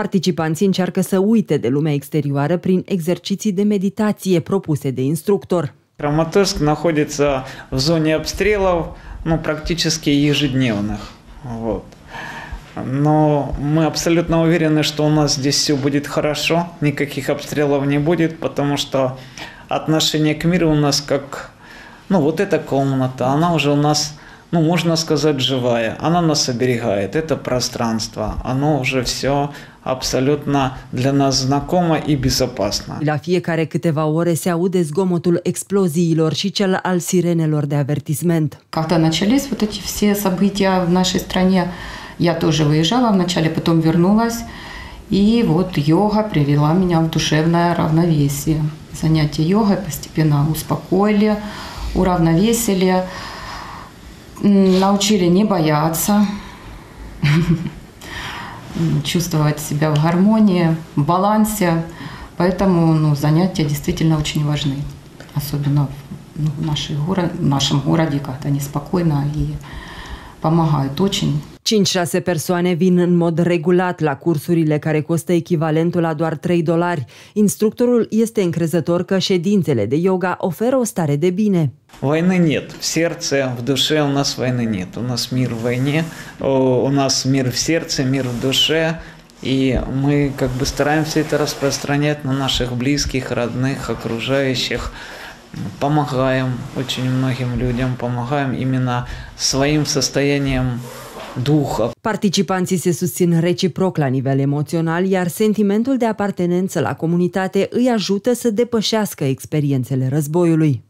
Participanții încearcă să uite de lumea exterioară prin exerciții de meditație propuse de instructor. Краматорск находится в зоне обстрелов, практически ежедневных. Вот. Но мы абсолютно уверены, что у нас здесь все будет хорошо, никаких обстрелов не будет, потому что отношение к миру у нас как, вот эта комната, она уже у нас, можно сказать, живая, она нас оберегает, это пространство, оно уже все абсолютно для нас знакомо и безопасно. La fiecare câteva ore se aude zgomotul exploziilor și cel al sirenelor de avertisment. Когда начались вот эти все события в нашей стране, я тоже выезжала вначале, потом вернулась, и вот йога привела меня в душевное равновесие. Занятия йогой постепенно успокоили, уравновесили, научили не бояться, чувствовать себя в гармонии, в балансе. Поэтому занятия действительно очень важны, особенно в нашем городе, когда неспокойно, и помогают очень. 5-6 persoane vin în mod regulat la cursurile care costă echivalentul la doar $3. Instructorul este încrezător că ședințele de yoga oferă o stare de bine. Войны нет. В сердце, в душе у нас войны нет. У нас мир в войне, у нас мир в сердце, мир в душе. И мы стараемся это распространять на наших близких, родных, окружающих. Помогаем очень многим людям, помогаем именно своим состоянием духа. Participanții se susțin reciproc la nivel emoțional, iar sentimentul de apartenență la comunitate îi ajută să depășească experiențele războiului.